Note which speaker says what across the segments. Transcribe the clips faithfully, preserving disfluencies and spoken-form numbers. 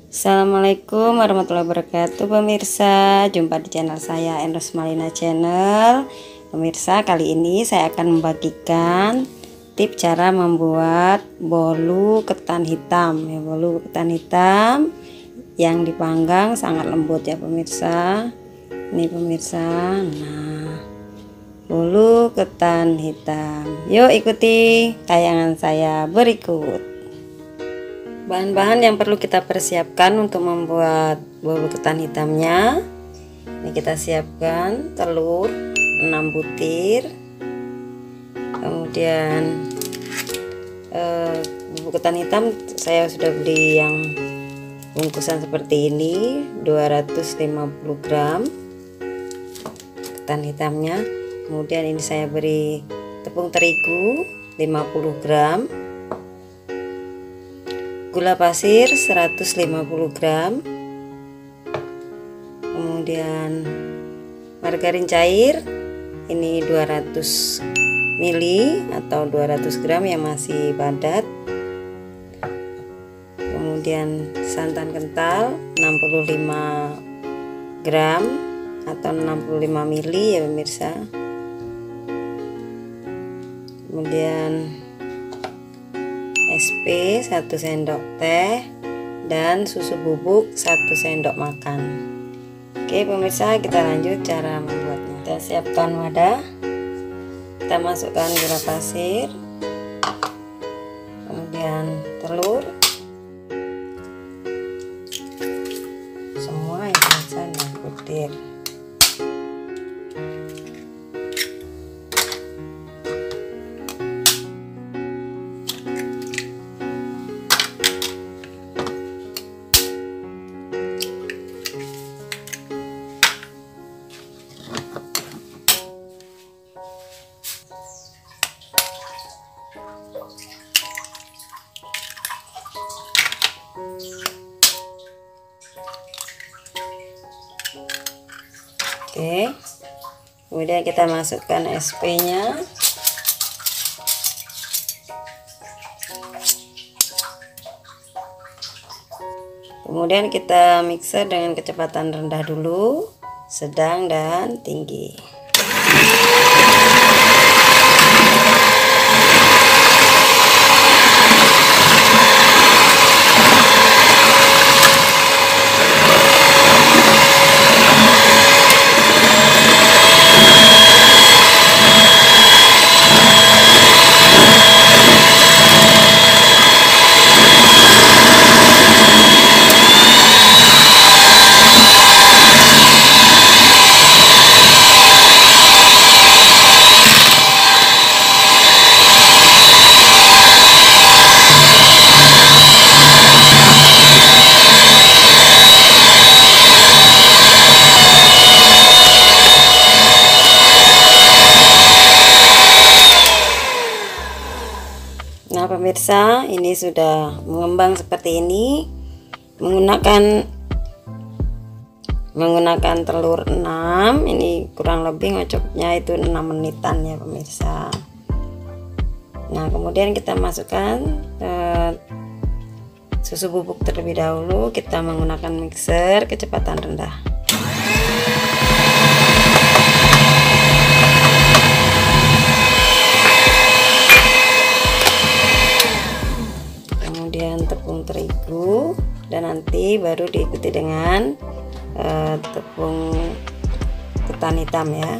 Speaker 1: Assalamualaikum warahmatullahi wabarakatuh pemirsa, jumpa di channel saya Endros Malina Channel. Pemirsa, kali ini saya akan membagikan tips cara membuat bolu ketan hitam ya, bolu ketan hitam yang dipanggang sangat lembut ya pemirsa. Ini pemirsa, nah bolu ketan hitam. Yuk ikuti tayangan saya berikut. Bahan-bahan yang perlu kita persiapkan untuk membuat bolu ketan hitamnya. Ini kita siapkan telur enam butir, kemudian eh, bubuk ketan hitam saya sudah beli yang bungkusan seperti ini, dua ratus lima puluh gram ketan hitamnya. Kemudian ini saya beri tepung terigu lima puluh gram, gula pasir seratus lima puluh gram, kemudian margarin cair ini dua ratus mililiter atau dua ratus gram yang masih padat, kemudian santan kental enam puluh lima gram atau enam puluh lima mililiter ya pemirsa, kemudian S P satu sendok teh dan susu bubuk satu sendok makan. Oke pemirsa, kita lanjut cara membuatnya. Kita siapkan wadah, kita masukkan gula pasir, kemudian telur, semua yang bisa dibutir. Oke, kemudian kita masukkan S P nya, kemudian kita mixer dengan kecepatan rendah dulu, sedang dan tinggi. Nah pemirsa, ini sudah mengembang seperti ini, menggunakan menggunakan telur enam, ini kurang lebih ngocoknya itu enam menitan ya pemirsa. Nah kemudian kita masukkan eh, susu bubuk terlebih dahulu, kita menggunakan mixer kecepatan rendah. Kemudian tepung terigu, dan nanti baru diikuti dengan uh, tepung ketan hitam ya.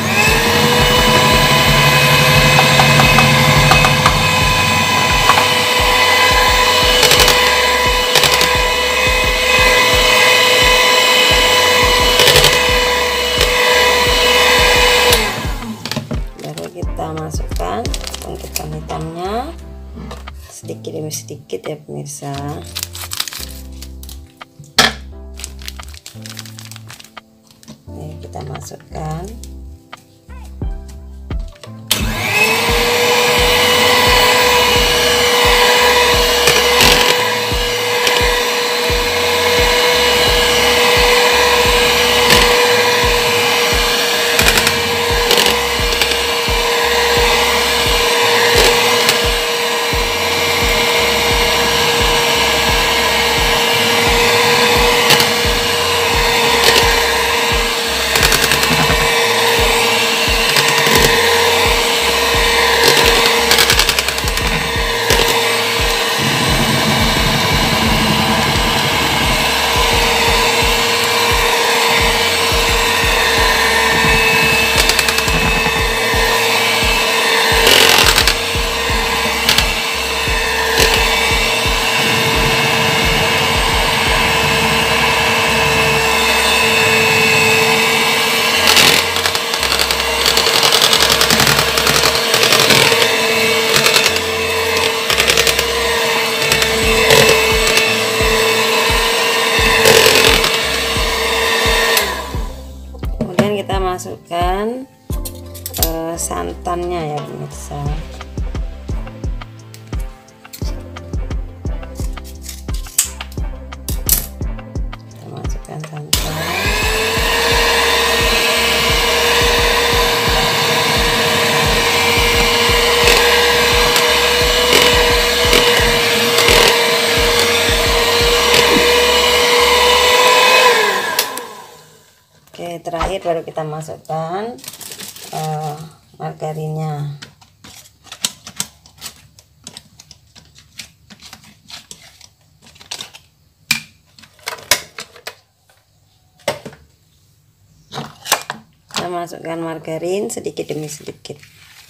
Speaker 1: Baru kita masukkan tepung ketan hitamnya sedikit demi sedikit ya pemirsa. Ini kita masukkan. masukkan uh, santannya ya pemirsa. Kita masukkan santan. Oke, terakhir baru kita masukkan uh, margarinnya. Kita masukkan margarin sedikit demi sedikit.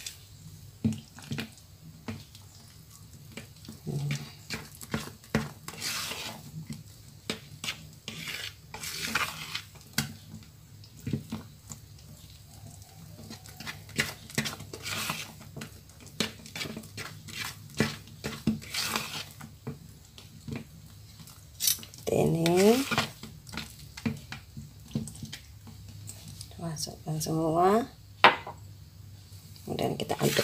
Speaker 1: Ini masukkan semua, kemudian kita aduk.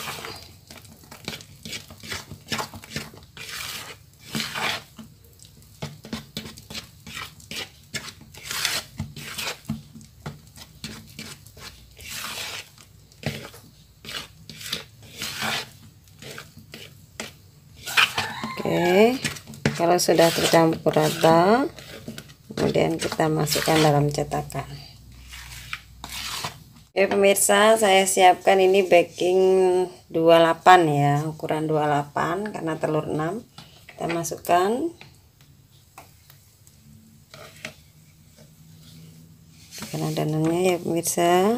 Speaker 1: Oke, kalau sudah tercampur rata, kemudian kita masukkan dalam cetakan. Oke pemirsa, saya siapkan ini baking dua puluh delapan ya, ukuran dua puluh delapan karena telur enam. Kita masukkan, tekan adonannya ya pemirsa.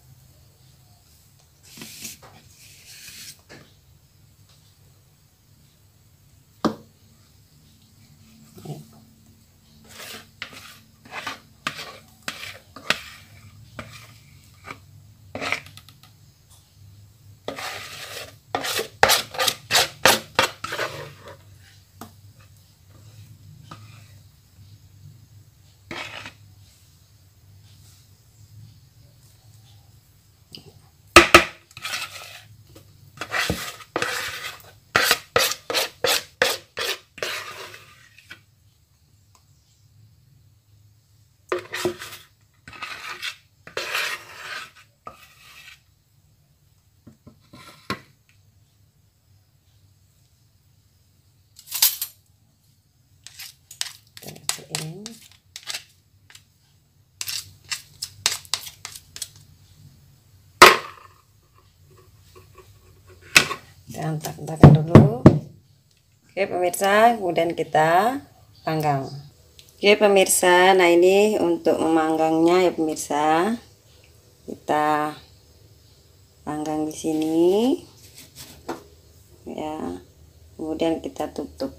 Speaker 1: Ini kita angkat-angkat dulu. Oke pemirsa, kemudian kita panggang. Oke pemirsa, nah ini untuk memanggangnya ya pemirsa, kita panggang di sini ya, kemudian kita tutup.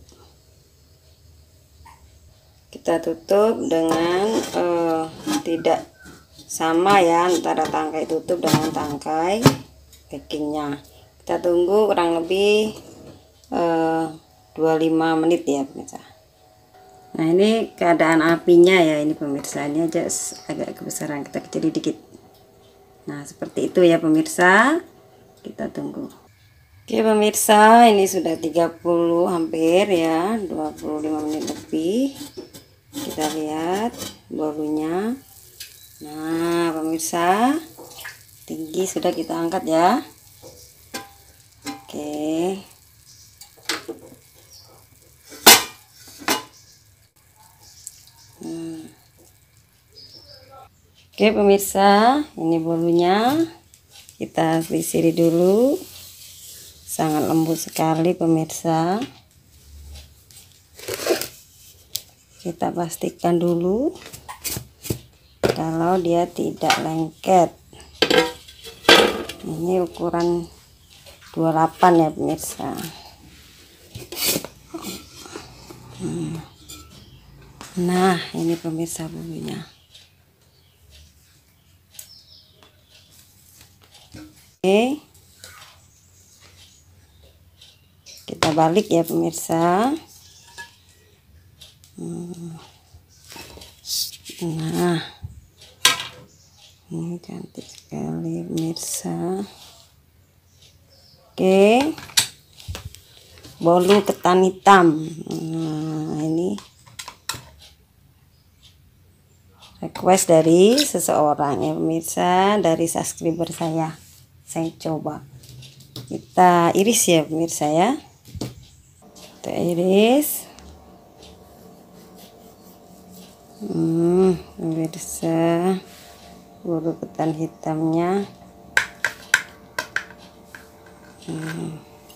Speaker 1: Kita tutup dengan eh, tidak sama ya antara tangkai tutup dengan tangkai bakingnya. Kita tunggu kurang lebih eh, dua puluh lima menit ya pemirsa. Nah ini keadaan apinya ya, ini pemirsa, ini aja agak kebesaran, kita kecil dikit. Nah seperti itu ya pemirsa, kita tunggu. Oke pemirsa, ini sudah tiga puluh hampir ya, dua puluh lima menit lebih. Kita lihat bolunya. Nah pemirsa, tinggi sudah kita angkat ya. Oke, hmm. Oke pemirsa, ini bolunya kita sisiri dulu. Sangat lembut sekali pemirsa. Kita pastikan dulu kalau dia tidak lengket. Ini ukuran dua puluh delapan ya pemirsa. Nah ini pemirsa bumbunya. Oke, kita balik ya pemirsa. Nah, ini Ini cantik sekali pemirsa. Oke, bolu ketan hitam. Nah, ini request dari seseorang ya pemirsa, dari subscriber saya. Saya coba kita iris ya pemirsa ya. Kita iris. Hmm, pemirsa, bolu ketan hitamnya. Hmm.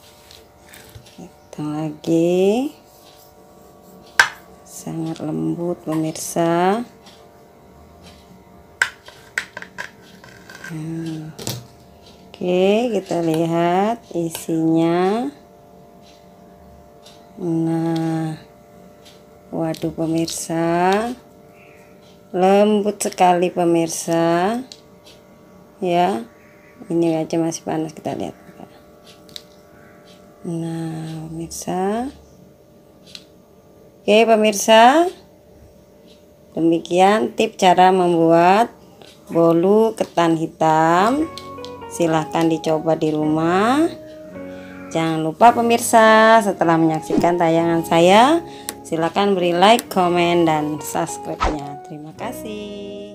Speaker 1: Hitam lagi. Sangat lembut pemirsa. Hmm. Oke, kita lihat isinya. Nah, waduh pemirsa, lembut sekali pemirsa ya. Ini aja masih panas, kita lihat. Nah pemirsa, oke pemirsa, demikian tip cara membuat bolu ketan hitam. Silahkan dicoba di rumah. Jangan lupa pemirsa, setelah menyaksikan tayangan saya, silahkan beri like, komen, dan subscribe-nya. Terima kasih.